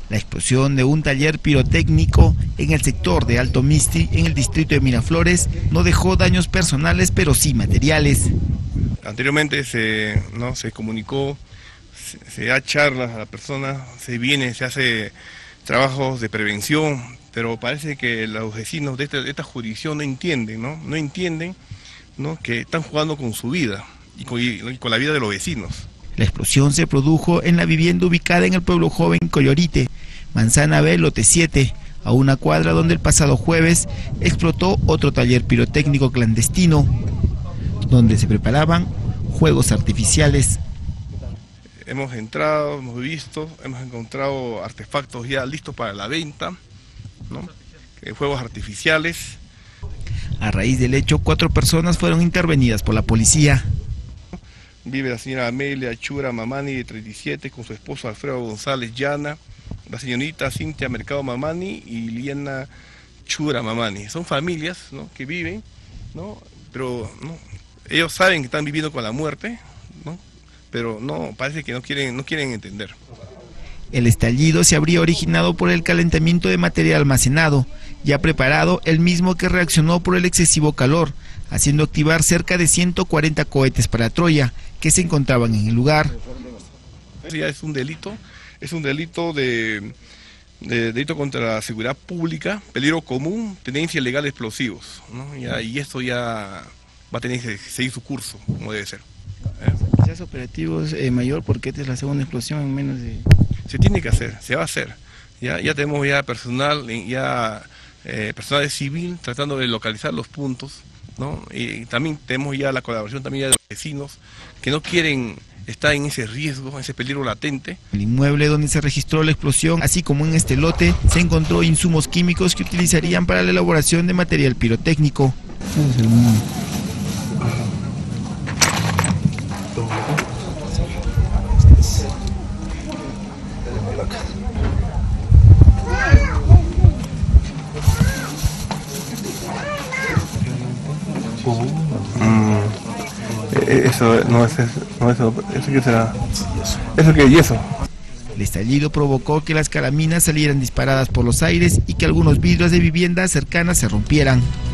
La explosión de un taller pirotécnico en el sector de Alto Misti, en el distrito de Miraflores, no dejó daños personales, pero sí materiales. Anteriormente se comunicó, se da charlas a la persona, se hace trabajos de prevención, pero parece que los vecinos de esta jurisdicción no entienden que están jugando con su vida y con la vida de los vecinos. La explosión se produjo en la vivienda ubicada en el pueblo joven Coyorite, Manzana B, lote 7, a una cuadra donde el pasado jueves explotó otro taller pirotécnico clandestino, donde se preparaban juegos artificiales. Hemos entrado, hemos visto, hemos encontrado artefactos ya listos para la venta, juegos artificiales. A raíz del hecho, 4 personas fueron intervenidas por la policía. Vive la señora Amelia Chura Mamani, de 37, con su esposo Alfredo González Llana, la señorita Cintia Mercado Mamani y Liana Chura Mamani. Son familias que viven, pero ellos saben que están viviendo con la muerte, pero parece que no quieren entender. El estallido se habría originado por el calentamiento de material almacenado, ya preparado, el mismo que reaccionó por el excesivo calor, haciendo activar cerca de 140 cohetes para Troya, que se encontraban en el lugar. Ya es un delito de delito contra la seguridad pública, peligro común, tenencia ilegal de explosivos, y esto ya va a tener que seguir su curso, como debe ser. Quizás operativos mayor, porque esta es la segunda explosión en menos de... Se tiene que hacer, se va a hacer. Ya tenemos personal civil tratando de localizar los puntos, y también tenemos ya la colaboración también de los vecinos que no quieren estar en ese riesgo, en ese peligro latente. El inmueble donde se registró la explosión, así como en este lote, se encontró insumos químicos que utilizarían para la elaboración de material pirotécnico. ¿Eso qué será? ¿Eso qué es yeso? El estallido provocó que las calaminas salieran disparadas por los aires y que algunos vidrios de viviendas cercanas se rompieran.